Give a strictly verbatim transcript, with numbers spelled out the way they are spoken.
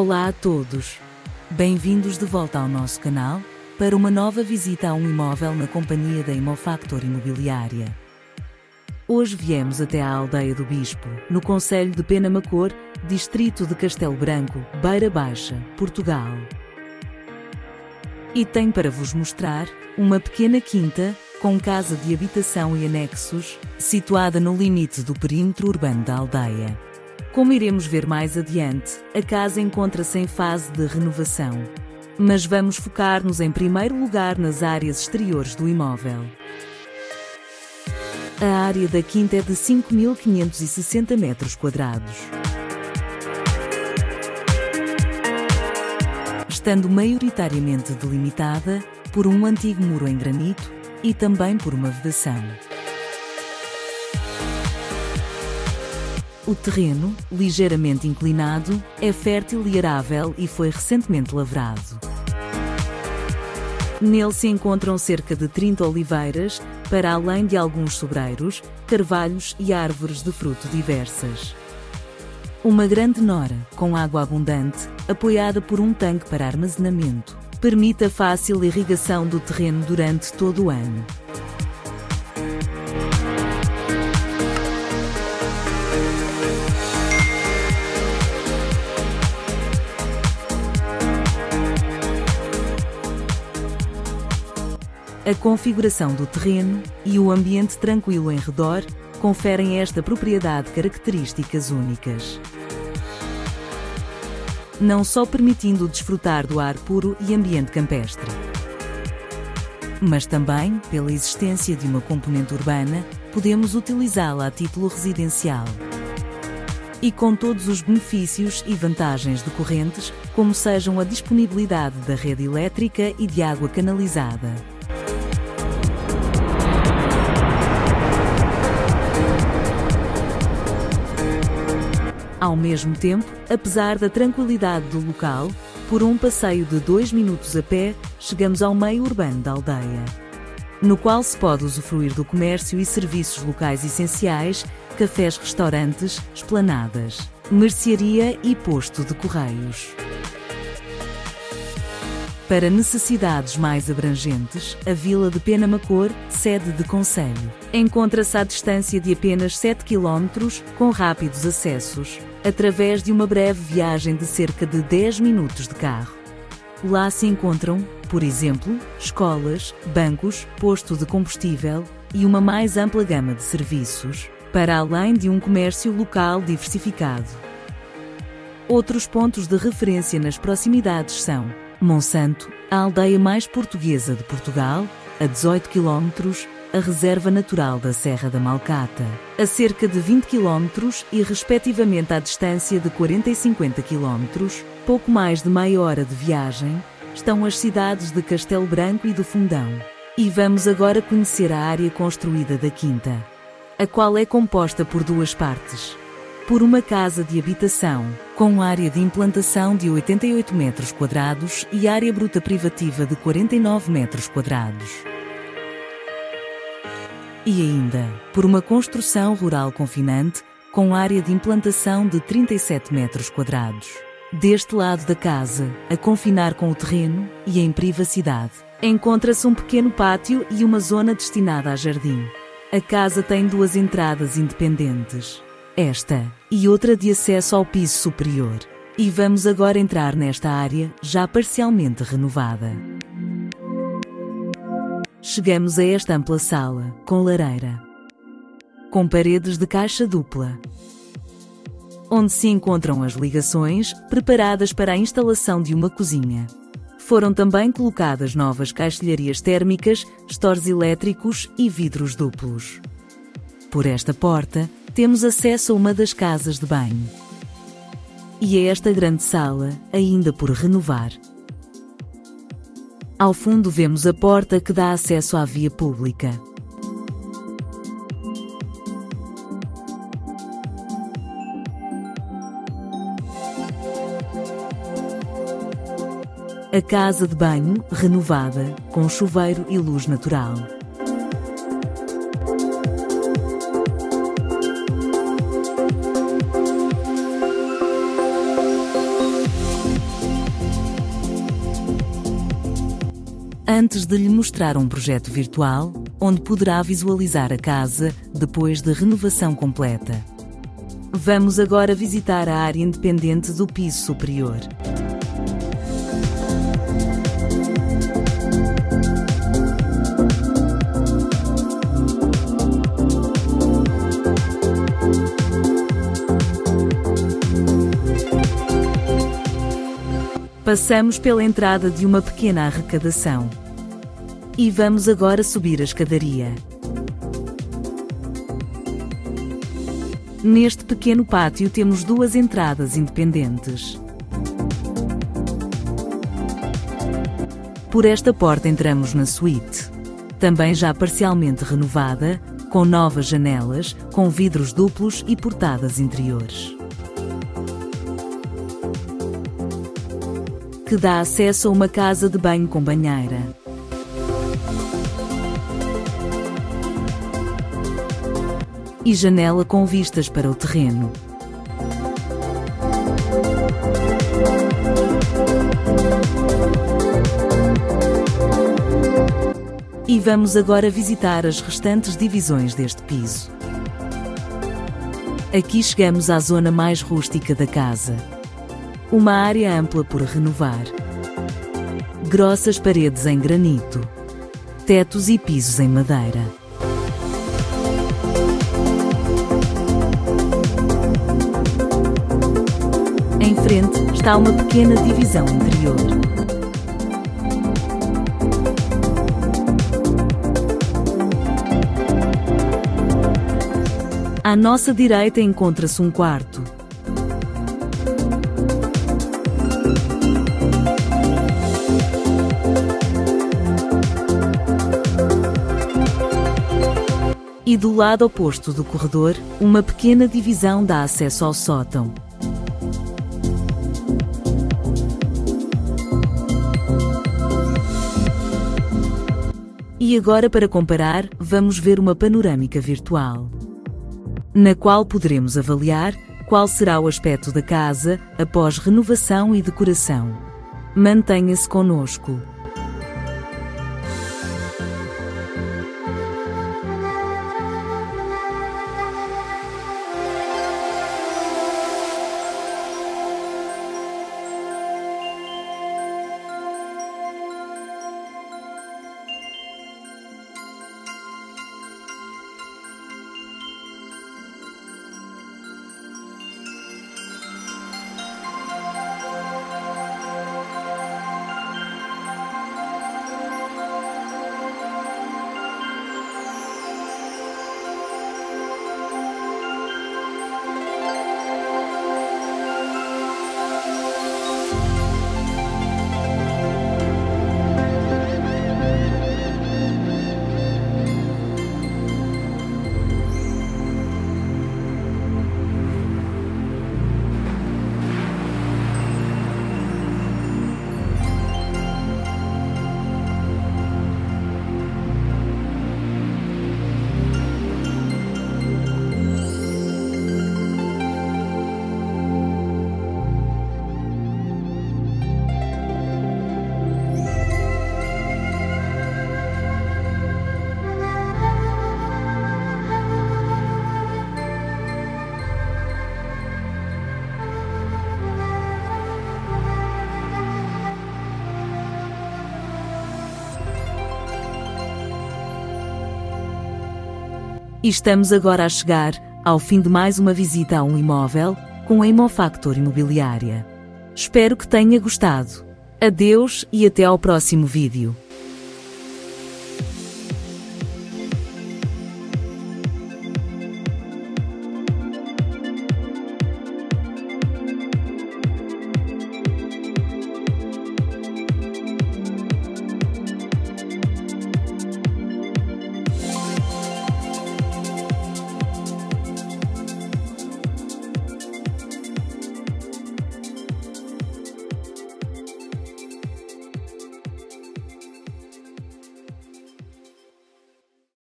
Olá a todos! Bem-vindos de volta ao nosso canal, para uma nova visita a um imóvel na companhia da Imofactor Imobiliária. Hoje viemos até à Aldeia do Bispo, no concelho de Penamacor, distrito de Castelo Branco, Beira Baixa, Portugal. E tenho para vos mostrar uma pequena quinta, com casa de habitação e anexos, situada no limite do perímetro urbano da aldeia. Como iremos ver mais adiante, a casa encontra-se em fase de renovação. Mas vamos focar-nos em primeiro lugar nas áreas exteriores do imóvel. A área da quinta é de cinco mil quinhentos e sessenta metros quadrados. Estando maioritariamente delimitada por um antigo muro em granito e também por uma vedação. O terreno, ligeiramente inclinado, é fértil e arável e foi recentemente lavrado. Nele se encontram cerca de trinta oliveiras, para além de alguns sobreiros, carvalhos e árvores de fruto diversas. Uma grande nora, com água abundante, apoiada por um tanque para armazenamento, permite a fácil irrigação do terreno durante todo o ano. A configuração do terreno e o ambiente tranquilo em redor conferem a esta propriedade características únicas. Não só permitindo desfrutar do ar puro e ambiente campestre, mas também, pela existência de uma componente urbana, podemos utilizá-la a título residencial. E com todos os benefícios e vantagens decorrentes, como sejam a disponibilidade da rede elétrica e de água canalizada. Ao mesmo tempo, apesar da tranquilidade do local, por um passeio de dois minutos a pé, chegamos ao meio urbano da aldeia, no qual se pode usufruir do comércio e serviços locais essenciais, cafés, restaurantes, esplanadas, mercearia e posto de correios. Para necessidades mais abrangentes, a Vila de Penamacor, sede de concelho, encontra-se à distância de apenas sete quilómetros, com rápidos acessos, através de uma breve viagem de cerca de dez minutos de carro. Lá se encontram, por exemplo, escolas, bancos, posto de combustível e uma mais ampla gama de serviços, para além de um comércio local diversificado. Outros pontos de referência nas proximidades são Monsanto, a aldeia mais portuguesa de Portugal, a dezoito quilómetros, a Reserva Natural da Serra da Malcata, a cerca de vinte quilómetros e respectivamente à distância de quarenta e cinquenta quilómetros, pouco mais de meia hora de viagem, estão as cidades de Castelo Branco e do Fundão. E vamos agora conhecer a área construída da quinta, a qual é composta por duas partes. Por uma casa de habitação, com área de implantação de oitenta e oito metros quadrados e área bruta privativa de quarenta e nove metros quadrados. E ainda, por uma construção rural confinante, com área de implantação de trinta e sete metros quadrados. Deste lado da casa, a confinar com o terreno e em privacidade, encontra-se um pequeno pátio e uma zona destinada a jardim. A casa tem duas entradas independentes. Esta e outra de acesso ao piso superior. E vamos agora entrar nesta área, já parcialmente renovada. Chegamos a esta ampla sala, com lareira, com paredes de caixa dupla, onde se encontram as ligações, preparadas para a instalação de uma cozinha. Foram também colocadas novas caixilharias térmicas, stores elétricos e vidros duplos. Por esta porta, temos acesso a uma das casas de banho. E a esta grande sala, ainda por renovar. Ao fundo vemos a porta que dá acesso à via pública. A casa de banho, renovada, com chuveiro e luz natural. antes de lhe mostrar um projeto virtual, onde poderá visualizar a casa, depois de renovação completa. Vamos agora visitar a área independente do piso superior. Passamos pela entrada de uma pequena arrecadação. E vamos agora subir a escadaria. Neste pequeno pátio temos duas entradas independentes. Por esta porta entramos na suíte, também já parcialmente renovada, com novas janelas, com vidros duplos e portadas interiores, que dá acesso a uma casa de banho com banheira. E janela com vistas para o terreno. E vamos agora visitar as restantes divisões deste piso. Aqui chegamos à zona mais rústica da casa. Uma área ampla por renovar. Grossas paredes em granito. Tetos e pisos em madeira. Em frente está uma pequena divisão interior. À nossa direita encontra-se um quarto. E do lado oposto do corredor, uma pequena divisão dá acesso ao sótão. E agora, para comparar, vamos ver uma panorâmica virtual, na qual poderemos avaliar qual será o aspecto da casa após renovação e decoração. Mantenha-se conosco. E estamos agora a chegar ao fim de mais uma visita a um imóvel com a Imofactor Imobiliária. Espero que tenha gostado. Adeus e até ao próximo vídeo.